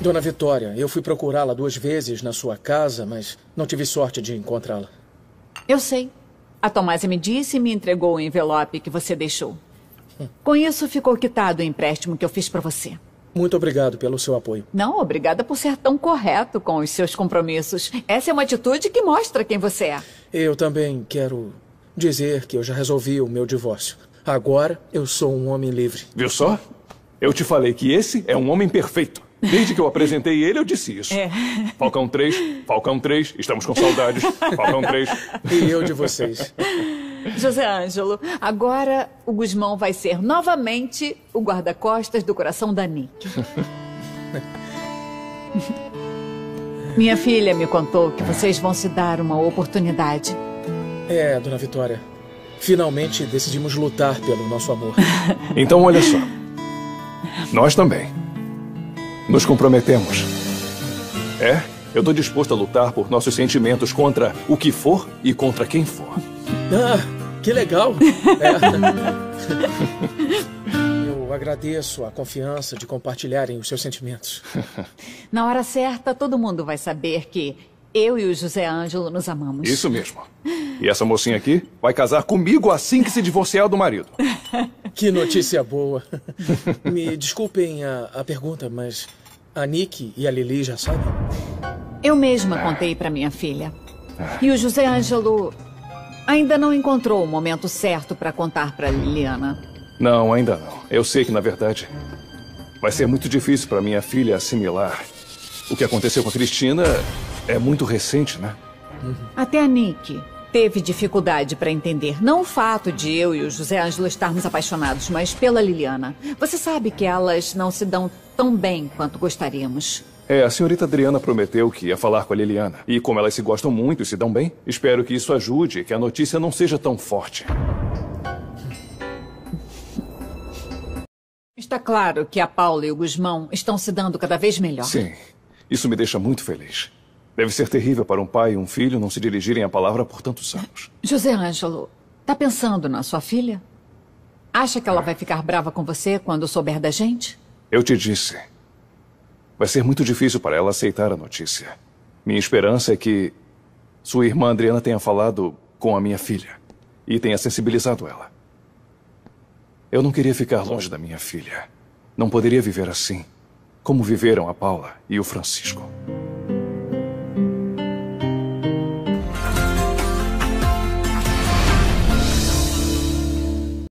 Dona Vitória, eu fui procurá-la 2 vezes na sua casa, mas não tive sorte de encontrá-la. Eu sei. A Tomásia me disse e me entregou o envelope que você deixou. Com isso, ficou quitado o empréstimo que eu fiz para você. Muito obrigado pelo seu apoio. Não, obrigada por ser tão correto com os seus compromissos. Essa é uma atitude que mostra quem você é. Eu também quero dizer que eu já resolvi o meu divórcio. Agora eu sou um homem livre. Viu só? Eu te falei que esse é um homem perfeito. Desde que eu apresentei ele, eu disse isso. Falcão 3, estamos com saudades. Falcão 3. E eu de vocês. José Ângelo, agora o Gusmão vai ser novamente o guarda-costas do coração da Nick. Minha filha me contou que vocês vão se dar uma oportunidade. É, Dona Vitória. Finalmente decidimos lutar pelo nosso amor. Então, olha só. Nós também. Nos comprometemos. Eu tô disposto a lutar por nossos sentimentos contra o que for e contra quem for. Ah, que legal! Eu agradeço a confiança de compartilharem os seus sentimentos. Na hora certa, todo mundo vai saber que eu e o José Ângelo nos amamos. Isso mesmo. E essa mocinha aqui vai casar comigo assim que se divorciar do marido. Que notícia boa. Me desculpem a pergunta, mas a Nick e a Lili já sabem? Eu mesma contei para minha filha. E o José Ângelo ainda não encontrou o momento certo para contar para Liliana. Não, ainda não. Eu sei que, na verdade, vai ser muito difícil para minha filha assimilar. O que aconteceu com a Cristina é muito recente, né? Até a Nick teve dificuldade para entender. Não o fato de eu e o José Ângelo estarmos apaixonados, mas pela Liliana. Você sabe que elas não se dão tão bem quanto gostaríamos. A senhorita Adriana prometeu que ia falar com a Liliana. E como elas se gostam muito e se dão bem, espero que isso ajude e que a notícia não seja tão forte. Está claro que a Paula e o Gusmão estão se dando cada vez melhor. Sim, isso me deixa muito feliz. Deve ser terrível para um pai e um filho não se dirigirem a palavra por tantos anos. José Ângelo, tá pensando na sua filha? Acha que ela vai ficar brava com você quando souber da gente? Eu te disse. Vai ser muito difícil para ela aceitar a notícia. Minha esperança é que sua irmã Adriana tenha falado com a minha filha e tenha sensibilizado ela. Eu não queria ficar longe da minha filha. Não poderia viver assim, como viveram a Paula e o Francisco.